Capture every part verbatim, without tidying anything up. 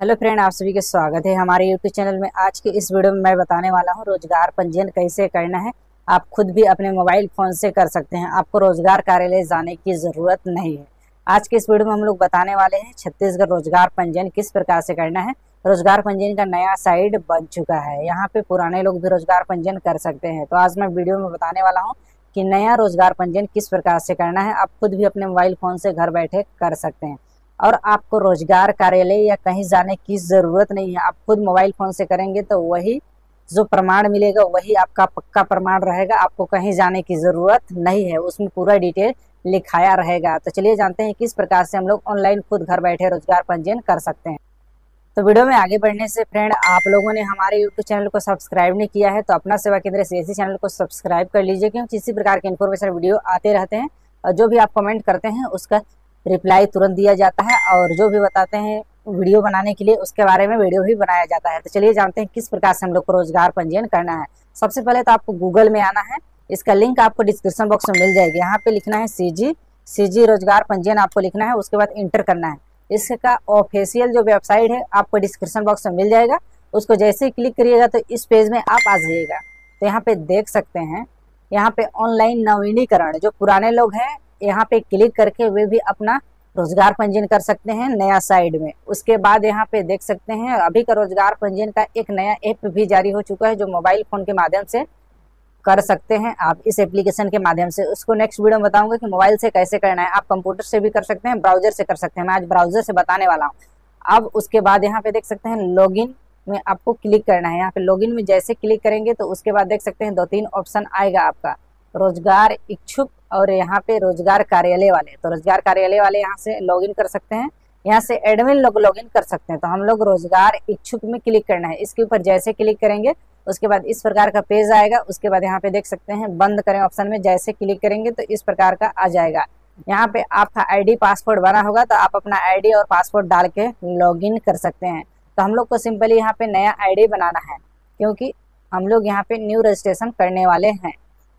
Hello friend, आप सभी का स्वागत है हमारे यूट्यूब चैनल में। आज के इस वीडियो में मैं बताने वाला हूं रोजगार पंजीयन कैसे करना है। आप खुद भी अपने मोबाइल फोन से कर सकते हैं, आपको रोजगार कार्यालय जाने की ज़रूरत नहीं है। आज के इस वीडियो में हम लोग बताने वाले हैं छत्तीसगढ़ रोजगार पंजीयन किस प्रकार से करना है। रोजगार पंजीयन का नया साइट बन चुका है, यहाँ पे पुराने लोग भी रोजगार पंजीयन कर सकते हैं। तो आज मैं वीडियो में बताने वाला हूँ कि नया रोजगार पंजीयन किस प्रकार से करना है। आप खुद भी अपने मोबाइल फोन से घर बैठे कर सकते हैं और आपको रोजगार कार्यालय या कहीं जाने की ज़रूरत नहीं है। आप खुद मोबाइल फ़ोन से करेंगे तो वही जो प्रमाण मिलेगा वही आपका पक्का प्रमाण रहेगा। आपको कहीं जाने की ज़रूरत नहीं है, उसमें पूरा डिटेल लिखाया रहेगा। तो चलिए जानते हैं किस प्रकार से हम लोग ऑनलाइन खुद घर बैठे रोजगार पंजीयन कर सकते हैं। तो वीडियो में आगे बढ़ने से फ्रेंड, आप लोगों ने हमारे यूट्यूब चैनल को सब्सक्राइब नहीं किया है तो अपना सेवा केंद्र से इसी चैनल को सब्सक्राइब कर लीजिए, क्योंकि इसी प्रकार के इन्फॉर्मेशन वीडियो आते रहते हैं और जो भी आप कमेंट करते हैं उसका रिप्लाई तुरंत दिया जाता है और जो भी बताते हैं वीडियो बनाने के लिए उसके बारे में वीडियो भी बनाया जाता है। तो चलिए जानते हैं किस प्रकार से हम लोग को रोजगार पंजीयन करना है। सबसे पहले तो आपको गूगल में आना है, इसका लिंक आपको डिस्क्रिप्शन बॉक्स में मिल जाएगी। यहाँ पे लिखना है सीजी सीजी रोजगार पंजीयन आपको लिखना है, उसके बाद इंटर करना है। इसका ऑफिशियल जो वेबसाइट है आपको डिस्क्रिप्शन बॉक्स में मिल जाएगा, उसको जैसे ही क्लिक करिएगा तो इस पेज में आप आ जाइएगा। तो यहाँ पे देख सकते हैं, यहाँ पे ऑनलाइन नवीनीकरण जो पुराने लोग हैं यहाँ पे क्लिक करके वे भी अपना रोजगार पंजीयन कर सकते हैं नया साइड में। उसके बाद यहाँ पे देख सकते हैं अभी का रोजगार पंजीयन का एक नया ऐप भी जारी हो चुका है जो मोबाइल फोन के माध्यम से कर सकते हैं आप इस एप्लीकेशन के माध्यम से। उसको नेक्स्ट वीडियो में बताऊंगा कि मोबाइल से कैसे करना है। आप कंप्यूटर से भी कर सकते हैं, ब्राउजर से कर सकते हैं। मैं आज ब्राउजर से बताने वाला हूँ। अब उसके बाद यहाँ पे देख सकते हैं लॉगिन में आपको क्लिक करना है। यहाँ पे लॉगिन में जैसे क्लिक करेंगे तो उसके बाद देख सकते हैं दो तीन ऑप्शन आएगा आपका, रोजगार इच्छुक और यहाँ पे रोजगार कार्यालय वाले। तो रोजगार कार्यालय वाले यहाँ से लॉगिन कर सकते हैं, यहाँ से एडमिन लोग लॉगिन कर सकते हैं। तो हम लोग रोजगार इच्छुक में क्लिक करना है। इसके ऊपर जैसे क्लिक करेंगे उसके बाद इस प्रकार का पेज आएगा। उसके बाद यहाँ पे देख सकते हैं बंद करें ऑप्शन में जैसे क्लिक करेंगे तो इस प्रकार का आ जाएगा। यहाँ पे आपका आईडी पासवर्ड बना होगा तो आप अपना आईडी और पासवर्ड डाल के लॉगिन कर सकते हैं। तो हम लोग को सिंपली यहाँ पे नया आईडी बनाना है, क्योंकि हम लोग यहाँ पे न्यू रजिस्ट्रेशन करने वाले हैं।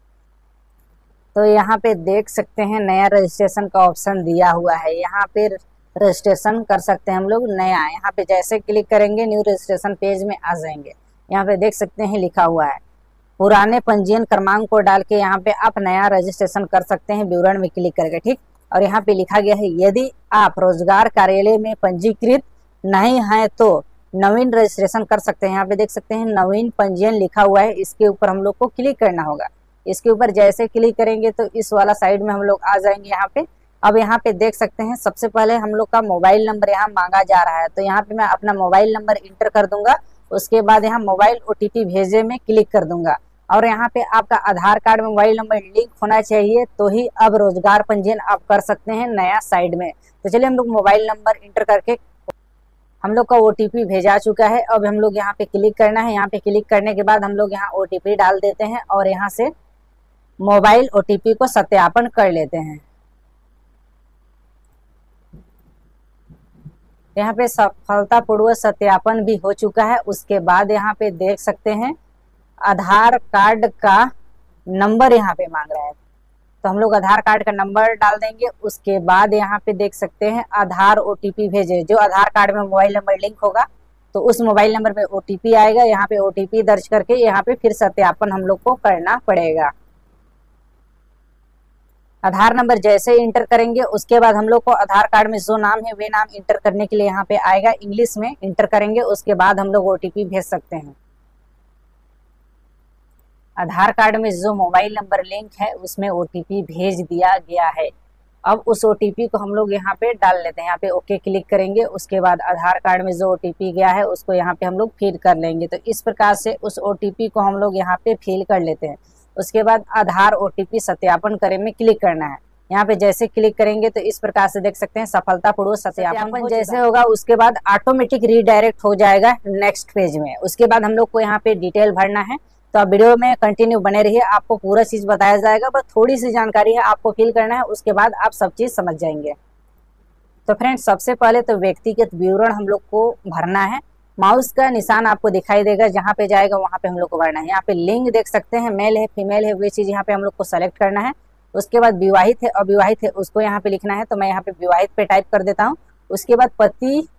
तो यहाँ पे देख सकते हैं नया रजिस्ट्रेशन का ऑप्शन दिया हुआ है, यहाँ पे रजिस्ट्रेशन कर सकते हैं हम लोग नया। यहाँ पे जैसे क्लिक करेंगे न्यू रजिस्ट्रेशन पेज में आ जाएंगे। यहाँ पे देख सकते हैं लिखा हुआ है पुराने पंजीयन क्रमांक को डाल के यहाँ पे आप नया रजिस्ट्रेशन कर सकते हैं विवरण में क्लिक करके, ठीक। और यहाँ पे लिखा गया है यदि आप रोजगार कार्यालय में पंजीकृत नहीं है तो नवीन रजिस्ट्रेशन कर सकते हैं। यहाँ पे देख सकते हैं नवीन पंजीयन लिखा हुआ है, इसके ऊपर हम लोग को क्लिक करना होगा। इसके ऊपर जैसे क्लिक करेंगे तो इस वाला साइड में हम लोग आ जाएंगे यहाँ पे। अब यहाँ पे देख सकते हैं सबसे पहले हम लोग का मोबाइल नंबर यहाँ मांगा जा रहा है, तो यहाँ पे मैं अपना मोबाइल नंबर इंटर कर दूंगा। उसके बाद यहाँ मोबाइल ओटीपी भेजे में क्लिक कर दूंगा और यहाँ पे आपका आधार कार्ड में मोबाइल नंबर लिंक होना चाहिए, तो ही अब रोजगार पंजीयन आप कर सकते हैं नया साइड में। तो चलिए हम लोग मोबाइल नंबर इंटर करके हम लोग का ओटीपी भेजा चुका है। अब हम लोग यहाँ पे क्लिक करना है। यहाँ पे क्लिक करने के बाद हम लोग यहाँ ओटीपी डाल देते हैं और यहाँ से मोबाइल ओटीपी को सत्यापन कर लेते हैं। यहाँ पे सफलतापूर्वक सत्यापन भी हो चुका है। उसके बाद यहाँ पे देख सकते हैं आधार कार्ड का नंबर यहाँ पे मांग रहा है, तो हम लोग आधार कार्ड का नंबर डाल देंगे। उसके बाद यहाँ पे देख सकते हैं आधार ओटीपी भेजे, जो आधार कार्ड में मोबाइल नंबर लिंक होगा तो उस मोबाइल नंबर पे ओटीपी आएगा। यहाँ पे ओटीपी दर्ज करके यहाँ पे फिर सत्यापन हम लोग को करना पड़ेगा। आधार नंबर जैसे इंटर करेंगे उसके बाद हम लोग को आधार कार्ड में जो नाम है वे नाम इंटर करने के लिए यहाँ पे आएगा, इंग्लिश में इंटर करेंगे। उसके बाद हम लोग ओटीपी भेज सकते हैं। आधार कार्ड में जो मोबाइल नंबर लिंक है उसमें ओटीपी भेज दिया गया है। अब उस ओटीपी को हम लोग यहाँ पे डाल लेते हैं। यहाँ पे ओके क्लिक करेंगे। उसके बाद आधार कार्ड में जो ओटीपी गया है उसको यहाँ पे हम लोग फिल कर लेंगे। तो इस प्रकार से उस ओटीपी को हम लोग यहाँ पे फिल कर लेते हैं। उसके बाद आधार ओटीपी सत्यापन करें में क्लिक करना है। यहाँ पे जैसे क्लिक करेंगे तो इस प्रकार से देख सकते हैं सफलतापूर्वक सत्यापन जैसे होगा उसके बाद ऑटोमेटिक रीडायरेक्ट हो जाएगा नेक्स्ट पेज में। उसके बाद हम लोग को यहाँ पे डिटेल भरना है। तो आप वीडियो में कंटिन्यू बने रहिए, आपको पूरा चीज बताया जाएगा, बस थोड़ी सी जानकारी है आपको फिल करना है, उसके बाद आप सब चीज समझ जाएंगे। तो फ्रेंड्स सबसे पहले तो व्यक्तिगत विवरण हम लोग को भरना है। माउस का निशान आपको दिखाई देगा, जहाँ पे जाएगा वहाँ पे हम लोग को भरना है। यहाँ पे लिंग देख सकते हैं, मेल है फीमेल है, वे चीज यहाँ पे हम लोग को सेलेक्ट करना है। उसके बाद विवाहित है अविवाहित है उसको यहाँ पे लिखना है, तो मैं यहाँ पे विवाहित पे टाइप कर देता हूँ। उसके बाद पति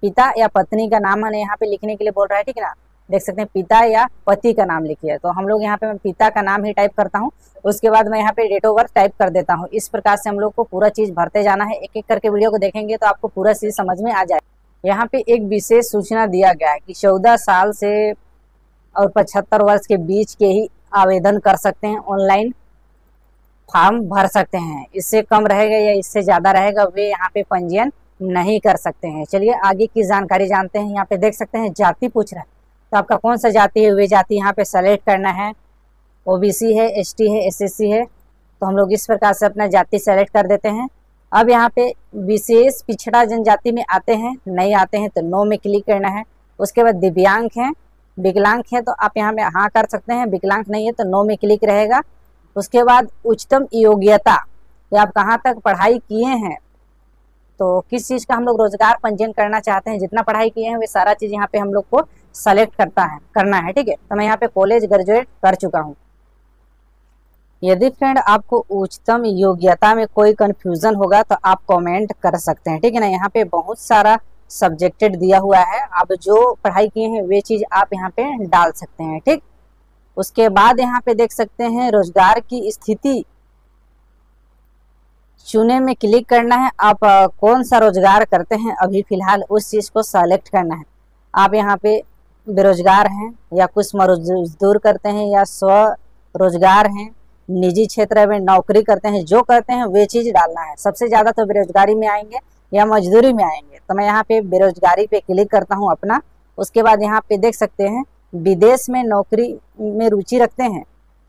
पिता या पत्नी का नाम हमें यहाँ पे लिखने के लिए बोल रहा है, ठीक है ना। देख सकते हैं पिता या पति का नाम लिखिए, तो हम लोग यहाँ पे मैं पिता का नाम ही टाइप करता हूँ। उसके बाद मैं यहाँ पे डेट ऑफ बर्थ टाइप कर देता हूँ। इस प्रकार से हम लोग को पूरा चीज भरते जाना है। एक एक करके वीडियो को देखेंगे तो आपको पूरा चीज समझ में आ जाए। यहाँ पे एक विशेष सूचना दिया गया है कि चौदह साल से और पचहत्तर वर्ष के बीच के ही आवेदन कर सकते हैं, ऑनलाइन फॉर्म भर सकते हैं। इससे कम रहेगा या इससे ज्यादा रहेगा वे यहाँ पे पंजीयन नहीं कर सकते हैं। चलिए आगे की जानकारी जानते हैं। यहाँ पे देख सकते हैं जाति पूछ रहा है, तो आपका कौन सा जाति है वे जाति यहाँ पे सेलेक्ट करना है। ओबीसी है, एसटी है, एसएससी है, तो हम लोग इस प्रकार से अपना जाति सेलेक्ट कर देते हैं। अब यहाँ पे विशेष पिछड़ा जनजाति में आते हैं, नहीं आते हैं तो नो में क्लिक करना है। उसके बाद दिव्यांग हैं, विकलांग है तो आप यहाँ में हाँ कर सकते हैं, विकलांग नहीं है तो नो में क्लिक रहेगा। उसके बाद उच्चतम योग्यता, या आप कहाँ तक पढ़ाई किए हैं, तो किस चीज़ का हम लोग रोजगार पंजीयन करना चाहते हैं, जितना पढ़ाई किए हैं वे सारा चीज़ यहाँ पे हम लोग को सेलेक्ट करता है करना है, ठीक है। तो मैं यहाँ पे कॉलेज ग्रेजुएट कर चुका हूँ। यदि फ्रेंड आपको उच्चतम योग्यता में कोई कंफ्यूजन होगा तो आप कमेंट कर सकते हैं, ठीक है ना। यहाँ पे बहुत सारा सब्जेक्टेड दिया हुआ है, आप जो पढ़ाई किए हैं वे चीज आप यहाँ पे डाल सकते हैं, ठीक। उसके बाद यहाँ पे देख सकते हैं रोजगार की स्थिति चुने में क्लिक करना है। आप आ, कौन सा रोजगार करते हैं अभी फिलहाल, उस चीज को सेलेक्ट करना है। आप यहाँ पे बेरोजगार हैं या कुछ मजदूर करते हैं या स्व रोजगार हैं, निजी क्षेत्र में नौकरी करते हैं, जो करते हैं वे चीज डालना है। सबसे ज्यादा तो बेरोजगारी में आएंगे या मजदूरी में आएंगे, तो मैं यहाँ पे बेरोजगारी पे क्लिक करता हूँ अपना। उसके बाद यहाँ पे देख सकते हैं विदेश में नौकरी में रुचि रखते हैं,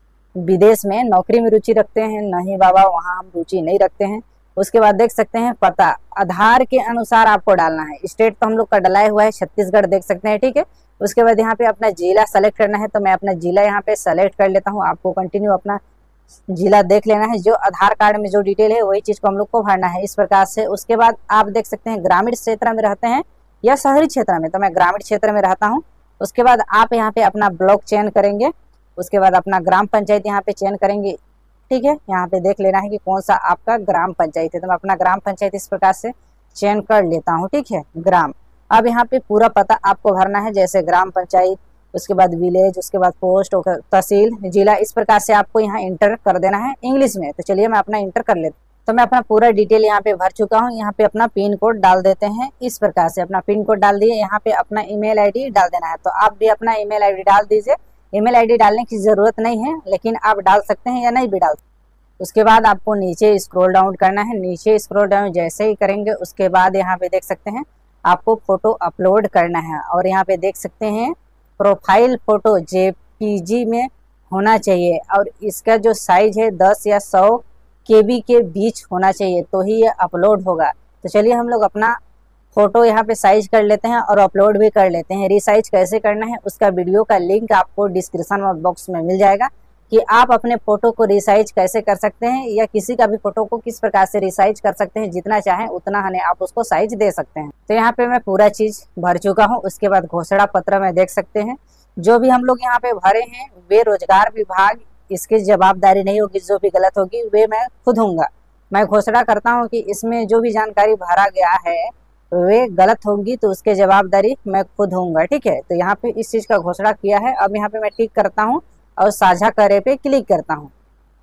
विदेश में नौकरी में रुचि रखते हैं, नहीं बाबा वहाँ हम रुचि नहीं रखते हैं। उसके बाद देख सकते हैं पता आधार के अनुसार आपको डालना है। स्टेट तो हम लोग का डलाया हुआ है छत्तीसगढ़, देख सकते हैं, ठीक है। उसके बाद यहाँ पे अपना जिला सेलेक्ट करना है, तो मैं अपना जिला यहाँ पे सेलेक्ट कर लेता हूँ। आपको कंटिन्यू अपना जिला देख लेना है, जो आधार कार्ड में जो डिटेल है वही चीज को हम लोग को भरना है इस प्रकार से। उसके बाद आप देख सकते हैं ग्रामीण क्षेत्र में रहते हैं या शहरी क्षेत्र में, तो मैं ग्रामीण क्षेत्र में रहता हूँ। उसके बाद आप यहाँ पे अपना ब्लॉक चयन करेंगे, उसके बाद अपना ग्राम पंचायत यहाँ पे चयन करेंगे, ठीक है। यहाँ पे देख लेना है कि कौन सा आपका ग्राम पंचायत है, तो मैं अपना ग्राम पंचायत इस प्रकार से चयन कर लेता हूँ, ठीक है, ग्राम। अब यहाँ पे पूरा पता आपको भरना है, जैसे ग्राम पंचायत, उसके बाद विलेज, उसके बाद पोस्ट, तहसील, जिला, इस प्रकार से आपको यहाँ इंटर कर देना है इंग्लिश में। तो चलिए मैं अपना इंटर कर लेता हूँ। तो मैं अपना पूरा डिटेल यहाँ पे भर चुका हूँ। यहाँ पे अपना पिन कोड डाल देते हैं इस प्रकार से। अपना पिन कोड डाल दिए, यहाँ पे अपना ईमेल आईडी डाल देना है। तो आप भी अपना ईमेल आईडी डाल दीजिए। ईमेल आईडी डालने की जरूरत नहीं है, लेकिन आप डाल सकते हैं या नहीं भी डाल। उसके बाद आपको नीचे स्क्रॉल डाउन करना है। नीचे स्क्रॉल डाउन जैसे ही करेंगे उसके बाद यहाँ पे देख सकते हैं आपको फोटो अपलोड करना है, और यहाँ पे देख सकते हैं प्रोफाइल फोटो जेपीजी में होना चाहिए, और इसका जो साइज है दस या सौ केबी के बीच होना चाहिए, तो ही ये अपलोड होगा। तो चलिए हम लोग अपना फोटो यहाँ पे साइज कर लेते हैं और अपलोड भी कर लेते हैं। रिसाइज कैसे करना है उसका वीडियो का लिंक आपको डिस्क्रिप्शन बॉक्स में मिल जाएगा, कि आप अपने फोटो को रिसाइज कैसे कर सकते हैं, या किसी का भी फोटो को किस प्रकार से रिसाइज कर सकते हैं। जितना चाहें उतना हमें आप उसको साइज दे सकते हैं। तो यहाँ पे मैं पूरा चीज भर चुका हूँ। उसके बाद घोषणा पत्र में देख सकते हैं जो भी हम लोग यहाँ पे भरे हैं वे रोजगार विभाग इसकी जवाबदारी नहीं होगी, जो भी गलत होगी वे मैं खुद हूँगा। मैं घोषणा करता हूँ कि इसमें जो भी जानकारी भरा गया है वे गलत होंगी, तो उसके जवाबदारी मैं खुद हूँगा, ठीक है। तो यहाँ पे इस चीज का घोषणा किया है। अब यहाँ पे मैं टिक करता हूँ और साझा करे पे क्लिक करता हूँ।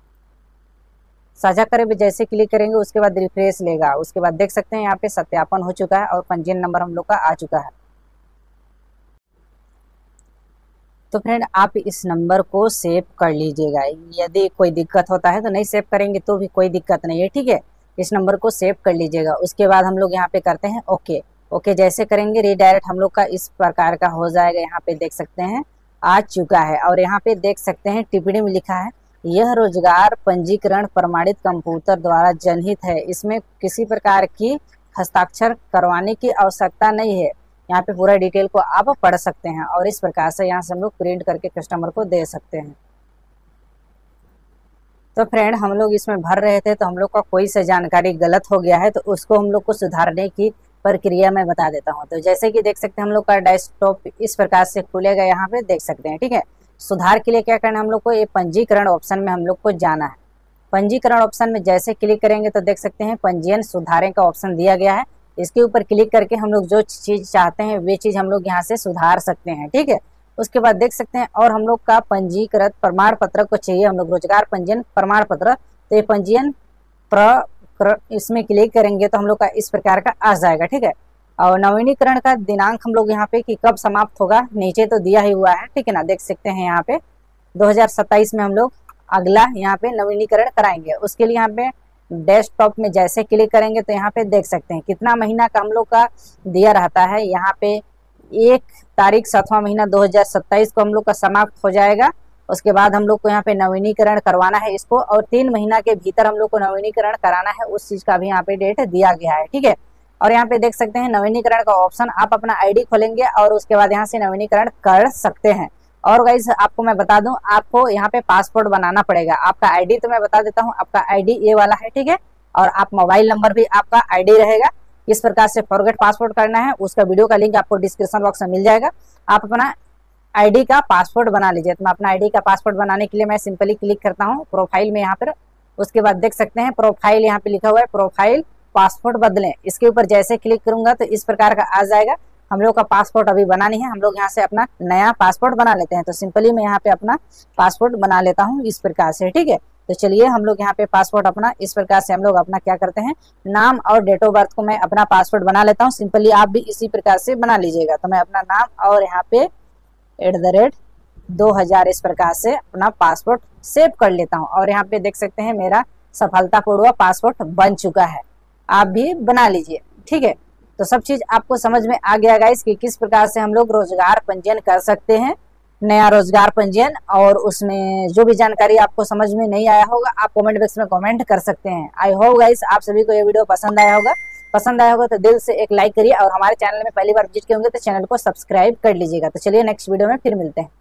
साझा करे पे जैसे क्लिक करेंगे उसके बाद रिफ्रेश लेगा। उसके बाद देख सकते हैं यहाँ पे सत्यापन हो चुका है और पंजीयन नंबर हम लोग का आ चुका है। तो फ्रेंड आप इस नंबर को सेव कर लीजिएगा। यदि कोई दिक्कत होता है तो नहीं सेव करेंगे तो भी कोई दिक्कत नहीं है, ठीक है। इस नंबर को सेव कर लीजिएगा। उसके बाद हम लोग यहाँ पे करते हैं ओके। ओके जैसे करेंगे रीडायरेक्ट हम लोग का इस प्रकार का हो जाएगा। यहाँ पे देख सकते हैं आ चुका है, और यहाँ पे देख सकते हैं टिप्पणी में लिखा है यह रोजगार पंजीकरण प्रमाणित कंप्यूटर द्वारा जनहित है, इसमें किसी प्रकार की हस्ताक्षर करवाने की आवश्यकता नहीं है। यहाँ पे पूरा डिटेल को आप पढ़ सकते हैं, और इस प्रकार से यहाँ से हम लोग प्रिंट करके कस्टमर को दे सकते हैं। तो फ्रेंड हम लोग इसमें भर रहे थे, तो हम लोग का कोई सा जानकारी गलत हो गया है तो उसको हम लोग को सुधारने की प्रक्रिया में बता देता हूँ। तो जैसे कि देख सकते हैं हम लोग का डेस्कटॉप इस प्रकार से खुलेगा, यहाँ पे देख सकते हैं, ठीक है। सुधार के लिए क्या करना है हम लोग को, ये पंजीकरण ऑप्शन में हम लोग को जाना है। पंजीकरण ऑप्शन में जैसे क्लिक करेंगे तो देख सकते हैं पंजीयन सुधारें का ऑप्शन दिया गया है। इसके ऊपर क्लिक करके हम लोग जो चीज़ चाहते हैं वे चीज़ हम लोग यहाँ से सुधार सकते हैं। ठीक है, उसके बाद देख सकते हैं और हम लोग का पंजीकृत प्रमाण पत्र को चाहिए, हम लोग रोजगार पंजीयन प्रमाण पत्र। तो ये पंजीयन प्र इसमें क्लिक करेंगे तो हम लोग का इस प्रकार का आ जाएगा। ठीक है, और नवीनीकरण का दिनांक हम लोग यहाँ पे कि कब समाप्त होगा नीचे तो दिया ही हुआ है। ठीक है ना, देख सकते हैं यहाँ पे दो हज़ार सत्ताईस में हम लोग अगला यहाँ पे नवीनीकरण कराएंगे। उसके लिए यहाँ पे डेस्कटॉप में जैसे क्लिक करेंगे तो यहाँ पे देख सकते हैं कितना महीना का हम लोग का दिया रहता है। यहाँ पे एक तारीख सातवां महीना दो हज़ार सत्ताईस को हम लोग का समाप्त हो जाएगा। उसके बाद हम लोग को यहाँ पे नवीनीकरण करवाना है इसको, और तीन महीना के भीतर हम लोग को नवीनीकरण कराना है, उस चीज का भी यहाँ पे डेट दिया गया है। ठीक है, और यहाँ पे देख सकते हैं नवीनीकरण का ऑप्शन, आप अपना आईडी खोलेंगे और उसके बाद यहाँ से नवीनीकरण कर सकते हैं। और गाइस आपको मैं बता दूं, आपको यहाँ पे पासपोर्ट बनाना पड़ेगा। आपका आईडी तो मैं बता देता हूँ, आपका आईडी ये वाला है। ठीक है, और आप मोबाइल नंबर भी आपका आईडी रहेगा। किस प्रकार से फॉरगेट पासपोर्ट करना है उसका वीडियो का लिंक आपको डिस्क्रिप्शन बॉक्स में मिल जाएगा। आप अपना आईडी का पासपोर्ट बना लीजिए। तो मैं अपना आईडी का पासपोर्ट बनाने के लिए मैं सिंपली क्लिक करता हूँ प्रोफाइल में यहाँ पर। उसके बाद देख सकते हैं प्रोफाइल यहाँ पे लिखा हुआ है प्रोफाइल पासपोर्ट बदलें। इसके ऊपर जैसे क्लिक करूंगा तो इस प्रकार का आ जाएगा। हम लोग का पासपोर्ट अभी बना नहीं है, हम लोग यहाँ से अपना नया पासपोर्ट बना लेते हैं। तो सिंपली मैं यहाँ पे अपना पासपोर्ट बना लेता हूँ इस प्रकार से। ठीक है, तो चलिए हम लोग यहाँ पे पासपोर्ट अपना इस प्रकार से हम लोग अपना क्या करते हैं, नाम और डेट ऑफ बर्थ को मैं अपना पासपोर्ट बना लेता हूँ। सिंपली आप भी इसी प्रकार से बना लीजिएगा। तो मैं अपना नाम और यहाँ पे एट द रेट दो हजार इस प्रकार से अपना पासपोर्ट सेव कर लेता हूँ, और यहाँ पे देख सकते हैं मेरा सफलतापूर्वक पासपोर्ट बन चुका है। आप भी बना लीजिए। ठीक है, तो सब चीज आपको समझ में आ गया गाइस कि किस प्रकार से हम लोग रोजगार पंजीयन कर सकते हैं, नया रोजगार पंजीयन। और उसमें जो भी जानकारी आपको समझ में नहीं आया होगा आप कमेंट बॉक्स में कमेंट कर सकते हैं। आई होप गाइस आप सभी को ये वीडियो पसंद आया होगा। पसंद आया होगा तो दिल से एक लाइक करिए, और हमारे चैनल में पहली बार विजिट किए होंगे तो चैनल को सब्सक्राइब कर लीजिएगा। तो चलिए नेक्स्ट वीडियो में फिर मिलते हैं।